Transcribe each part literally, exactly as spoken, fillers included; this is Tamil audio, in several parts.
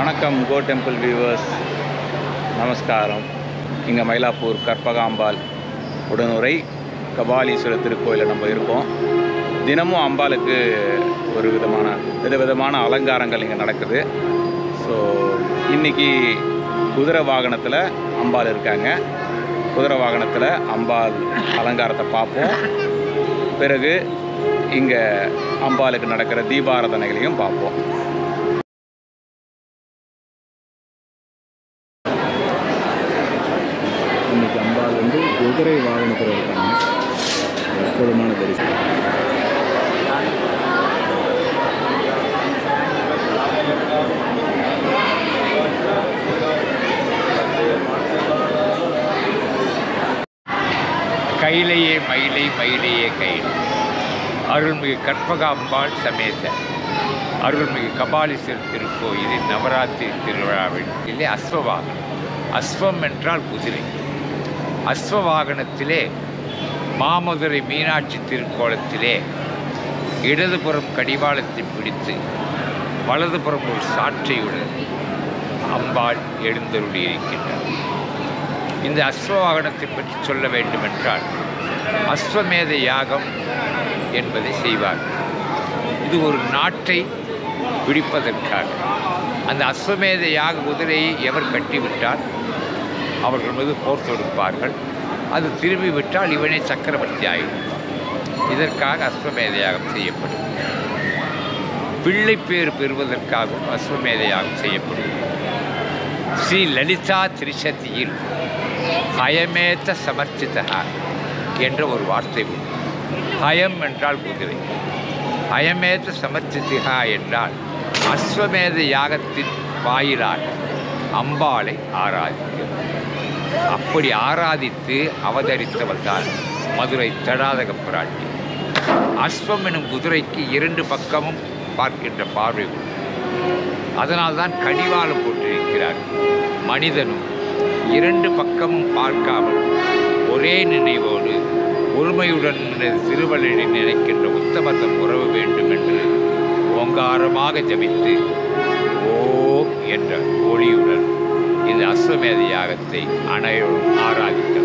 வணக்கம் கோ டெம்பிள் வியூவர்ஸ், நமஸ்காரம். இங்கே மயிலாப்பூர் கற்பகாம்பாள் உடனுரை கபாலீஸ்வரர் திருக்கோயிலில் நம்ம இருக்கோம். தினமும் அம்பாளுக்கு ஒரு விதமான விதவிதமான அலங்காரங்கள் இங்கே நடக்குது. ஸோ இன்றைக்கி குதிரை வாகனத்தில் அம்பாள் இருக்காங்க. குதிரை வாகனத்தில் அம்பாள் அலங்காரத்தை பார்ப்போம். பிறகு இங்கே அம்பாளுக்கு நடக்கிற தீபாராதனைகளையும் பார்ப்போம். இன்னைக்கு அம்பாள் வந்து குதிரை வாகனத்தில் இருக்காங்க. அற்புதமான தரிசனம். கையிலேயே மயிலை மயிலையே கையில் அருள்மிகு கற்பகாம்பாள் சமேத அருள்மிகு கபாலீஸ்வரர் திருக்கோயிலின் நவராத்திரி திருவிழாவில் இல்லை அஸ்வவாகனம். அஸ்வம் என்றால் குதிரை. அஸ்வவாகனத்திலே மாமதுரை மீனாட்சி திருக்கோலத்திலே இடதுபுறம் கடிவாளத்தை பிடித்து வலதுபுறம் ஒரு சாற்றையுடன் அம்பாள் எழுந்தருளி இருக்கின்றார். இந்த அஸ்வவாகனத்தை பற்றி சொல்ல வேண்டுமென்றால் அஸ்வமேத யாகம் என்பதை செய்வார்கள். இது ஒரு நாட்டை பிடிப்பதற்காக. அந்த அஸ்வமேத யாக குதிரையை எவர் கட்டிவிட்டால் அவர்கள் மீது போர் தொடுப்பார்கள். அது திரும்பி விட்டால் இவனே சக்கரவர்த்தி ஆகிடும். இதற்காக அஸ்வமேத யாகம் செய்யப்படும். பிள்ளை பேர் பெறுவதற்காகவும் அஸ்வமேத யாகம் செய்யப்படும். ஸ்ரீ லலிதா திரிசதியில் ஹயமேத சமர்ச்சிதா என்ற ஒரு வார்த்தை உண்டு. ஹயம் என்றால் குதிரை, ஹயமேத சமர்ச்சிதா என்றால் அஸ்வமேத யாகத்தின் வாயிலாக அம்பாளை ஆராதிக்கிறது. அப்படி ஆராதித்து அவதரித்தவள் தான் மதுரை தடாதக பிராட்டி. அஸ்வம் எனும் குதிரைக்கு இரண்டு பக்கமும் பார்க்கின்ற பார்வை உண்டு. அதனால்தான் கடிவாளம் போட்டிருக்கிறார். மனிதனும் இரண்டு பக்கமும் பார்க்காமல் ஒரே நினைவோடு ஒருமையுடன் திருவள்ளுவரை நினைக்கின்ற உத்தமத்தம் உறவு வேண்டும் என்று ஓங்காரமாக ஜபித்து ஓம் என்ற ஒளியுடன் இந்த அஸ்வமேத யாகத்தை அனைவரும் ஆராதிக்கிறார்.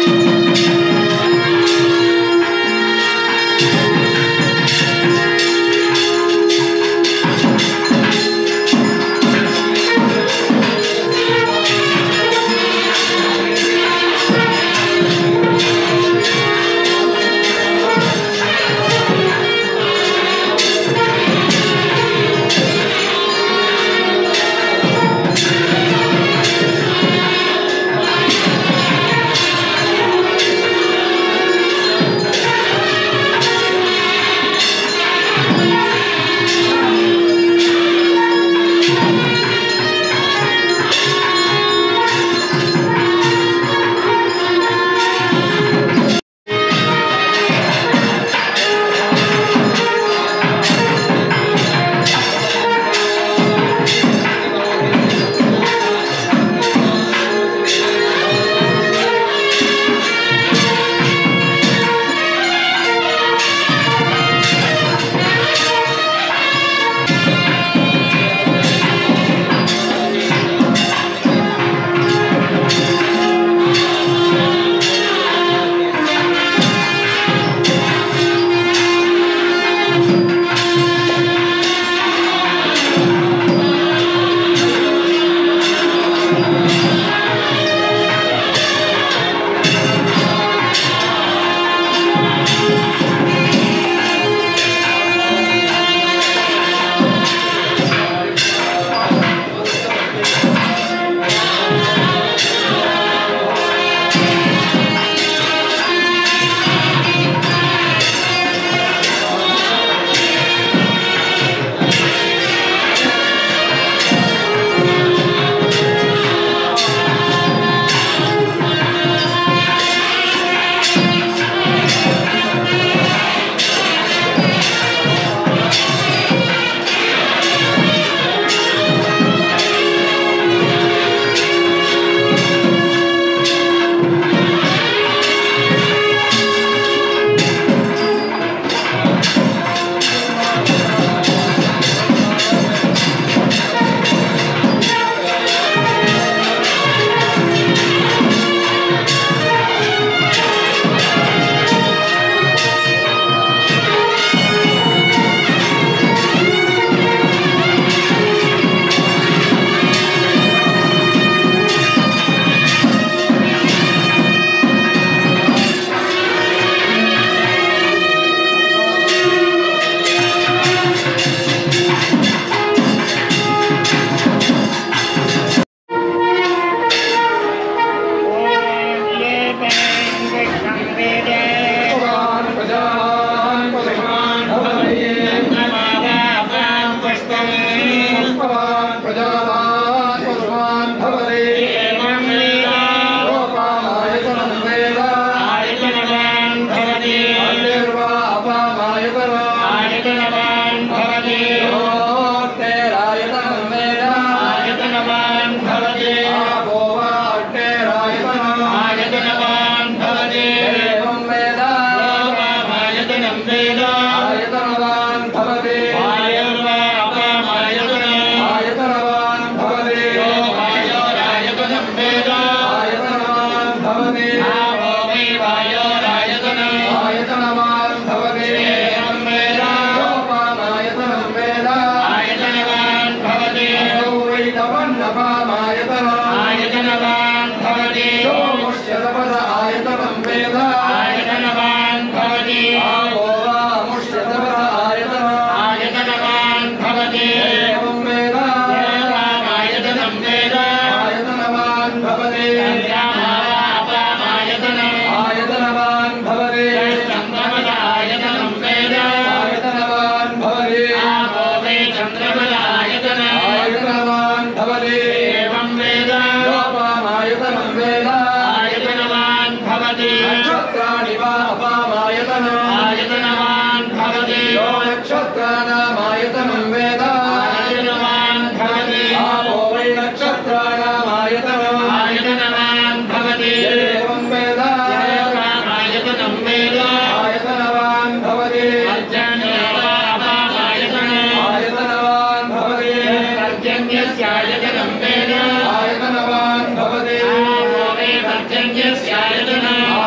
आयतनवान् भवति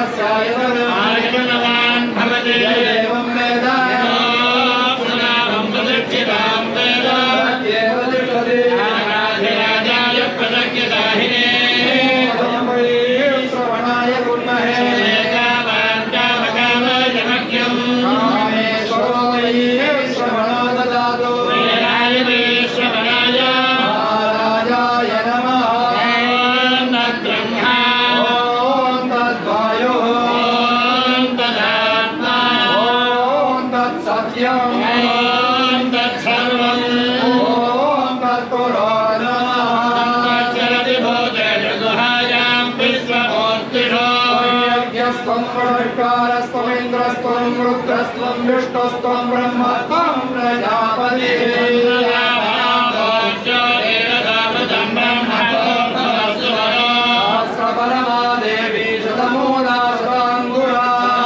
आयतनवान् भवति एवं वेद सुनामं प्रदक्षिणां वेद प्रत्येव तिष्ठति आराध्यराजाय प्रदक्षिणाहिने श्रवणाय कुर्महे कामान् कामकामजमख्यम् कामेश्वरो वै श्रवणो ददातु वीराय वै श्रवणाय महाराजाय नमः ॐ तद्ब्रह्मा ॐ तद्वायुः ॐ तदात्मा ॐ तत्सत्यम् ॐ तत्सर्वम् ॐ तत्पुरो नमः चरति भूतेषु गुहायां विश्वमूर्तिषु यज्ञस्त्वं पुरस्कारस्त्वमिन्द्रस्त्वं रुद्रस्त्वं विष्णुस्त्वं ब्रह्मस्त्वं प्रजापतिः सहस्रपरमा देवी शतमूला शताङ्गुरा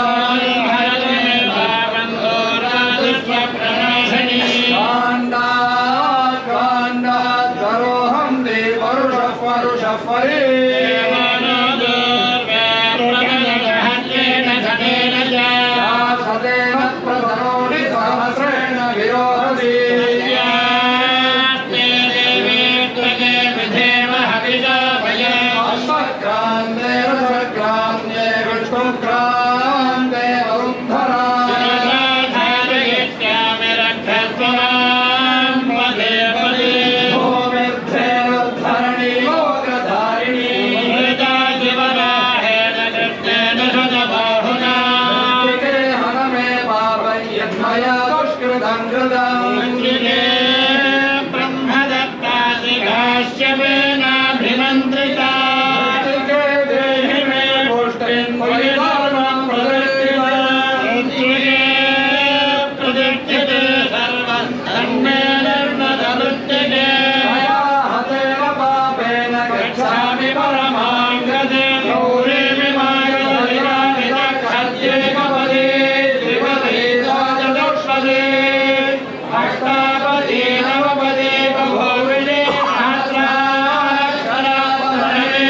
काण्डात् काण्डात् करोऽहं ते वरुषः वरुषः परे सतेन प्रतनोति सहस्रेण विरोहति अश्वक्रान्ते रथक्रान्ते विष्णुक्रान्ते वरुन्धरा भूमिर्धेनुद्धरणी लोकधारिणी यन्मया दुष्कृतं कृतम् ब्रह्मदत्तादिकाश्यपेनाभिमन्त्रिता देहि मे पुष्टिं परिधर्मं प्रदक्षिते सर्वं धर्मे धर्मदवृत्तिके मया हतेन पापेन गच्छामि परमां गतिं गौरीमि मायसलिलानि दक्षत्येकपदे अष्टापदी नवपदी बभूविषे सहस्राक्षरावहरे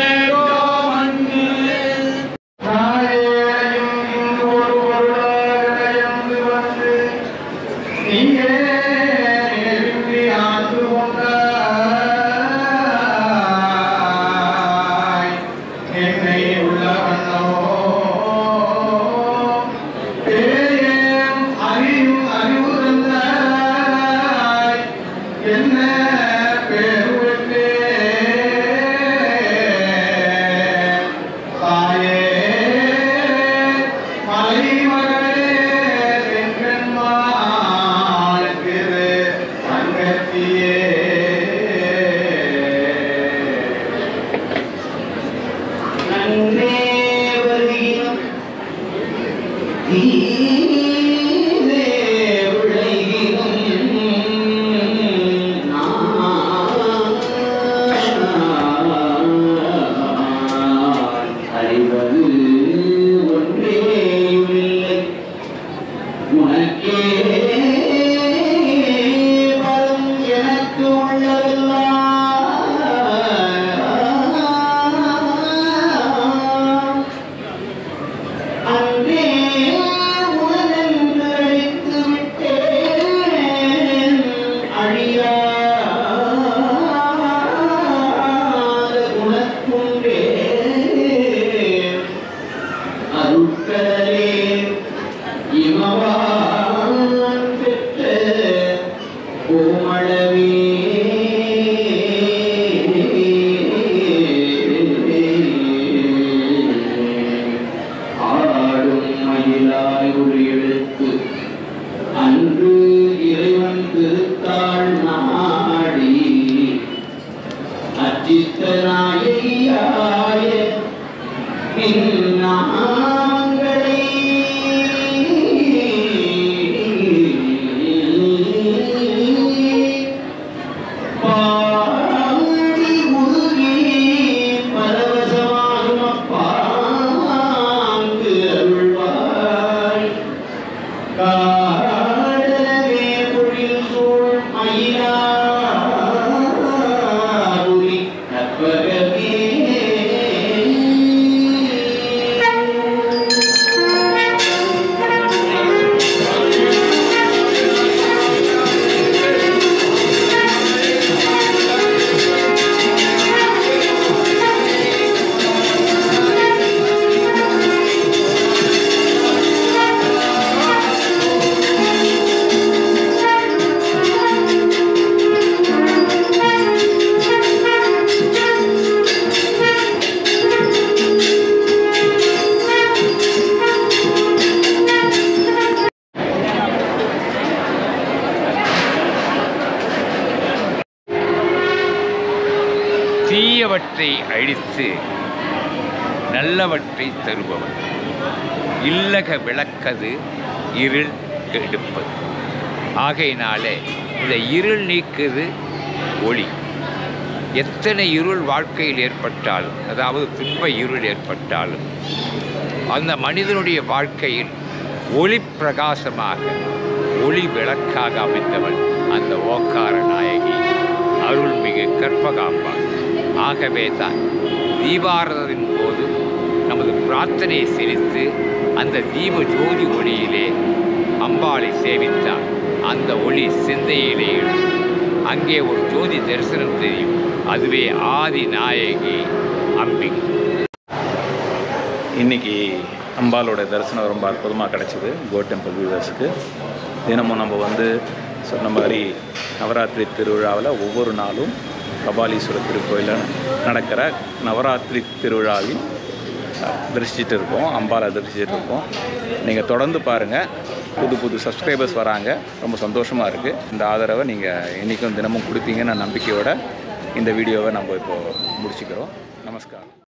தீயவற்றை அழித்து நல்லவற்றை தருபவர். இல்லக விளக்கது இருள் கெடுப்பது. ஆகையினாலே இந்த இருள் நீக்குது ஒளி. எத்தனை இருள் வாழ்க்கையில் ஏற்பட்டாலும், அதாவது துன்ப இருள் ஏற்பட்டாலும், அந்த மனிதனுடைய வாழ்க்கையில் ஒளி பிரகாசமாக ஒளி விளக்காக அமைந்தவள் அந்த ஓக்கார நாயகி அருள்மிகு கற்பகாம்பா. ஆகவே தான் தீபாரதத்தின் போது நமது பிரார்த்தனையை செலுத்து அந்த தீப ஜோதி ஒளியிலே அம்பாளை சேவித்தால் அந்த ஒளி சிந்தையிலே அங்கே ஒரு ஜோதி தரிசனம் தெரியும். அதுவே ஆதி நாயகி அம்பிகை. இன்றைக்கி அம்பாலோட தரிசனம் ரொம்ப அற்புதமாக கிடச்சிது கோ டெம்பிள் வியூவர்ஸுக்கு. தினமும் நம்ம வந்து சொன்ன மாதிரி நவராத்திரி திருவிழாவில் ஒவ்வொரு நாளும் கபாலீஸ்வரர் திருக்கோயிலில் நடக்கிற நவராத்திரி திருவிழாவில் தரிசிச்சுட்டு இருக்கோம், அம்பாலை தரிசிச்சுட்டு இருக்கோம். நீங்கள் தொடர்ந்து பாருங்கள், புது புது சப்ஸ்கிரைபர்ஸ் வராங்க, ரொம்ப சந்தோஷமாக இருக்குது. இந்த ஆதரவை நீங்கள் இன்றைக்கும் தினமும் கொடுப்பீங்கன்னு நம்பிக்கையோட இந்த வீடியோவை நம்ம இப்போது முடிச்சுக்கிறோம். நமஸ்காரம்.